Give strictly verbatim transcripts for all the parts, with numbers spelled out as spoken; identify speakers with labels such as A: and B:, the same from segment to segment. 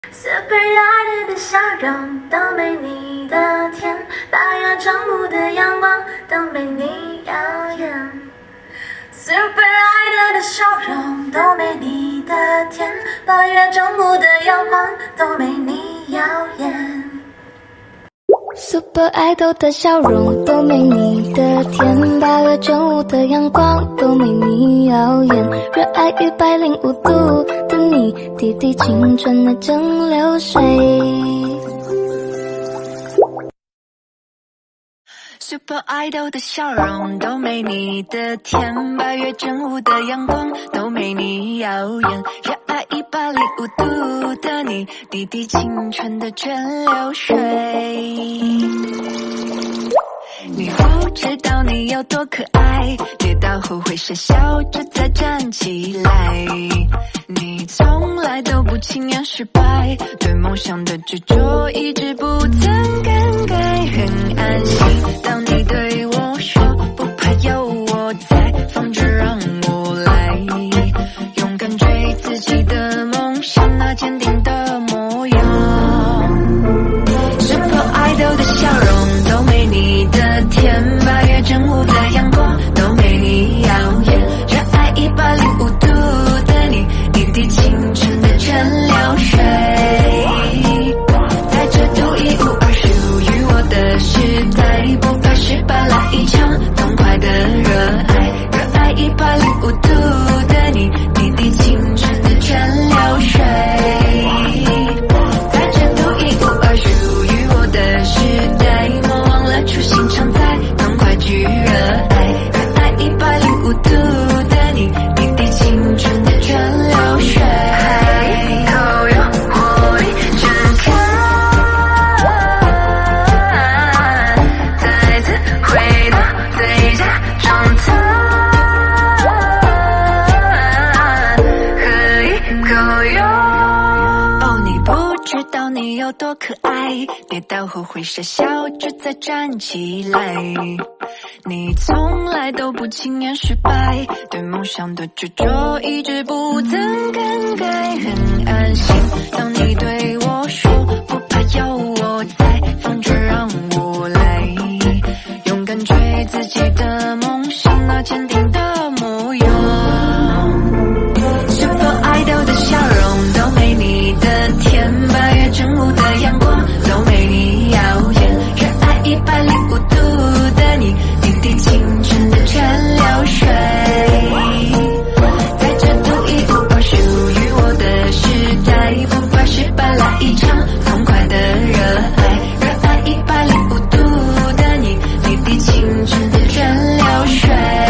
A: Super Rider 的笑容都没你的甜，八月正午的阳光都没你耀眼。Super Rider 的笑容都没你的甜，八月正午的阳光都没你耀眼。
B: Super Idol 的笑容都没你的甜，八月正午的阳光都没你耀眼。热爱一百零五度的你，滴滴青春的蒸馏水。
C: Super Idol 的笑容都没你的甜，八月正午的阳光都没你耀眼。热爱一百零五度的你，滴滴青春的蒸馏水。你不知道你有多可爱，跌倒后会傻笑着再站起来。你从来都不轻言失败，对梦想的执着一直不曾更改，很安心。当你对我说不怕有我在，放着让我来，勇敢追自己的梦想，那坚定的模样。Super Idol 的笑容都没你的甜，八月正午的阳光都没你耀眼。热爱一百零五度的你，滴滴青春的蒸馏水。在这独一无二属于我的时代，不怕失败，来一场痛快的热爱。热爱一百零五度的你，滴滴青春的蒸馏水。在这独一无二属于我的时代，莫忘了初心常在，痛快去热爱。热爱一百零五度的你，滴滴青春的蒸馏水。口有活力睁开，再次回到最佳状态，喝一口哟。哦，你不知道你有多可爱，跌倒后会傻笑着再站起来。你从来都不轻言失败，对梦想的执着一直不曾更改，很安心。当你对我说不怕有我在，放着让我来，勇敢追自己的梦想，那坚定的模样。Super Idol 的笑容都没你的甜，八月正午的阳光都没你耀眼。热爱一百零五度的你，滴滴青春的蒸馏水。在这独一无二属于我的时代，不怕失败，来一场痛快的热爱。热爱一百零五度的你，滴滴青春的蒸馏水。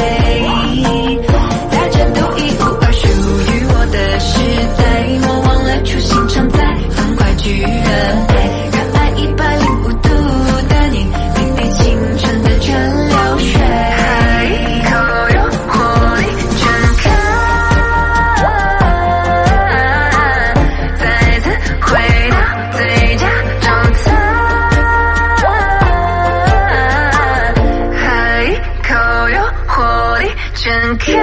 C: 在这独一无二属于我的时代，莫忘了初心常在，痛快去热爱。热爱一百零五度的你，滴滴青春的蒸馏水。一口有活力睁开，再次回到最佳状态，喝一口有活力睁开。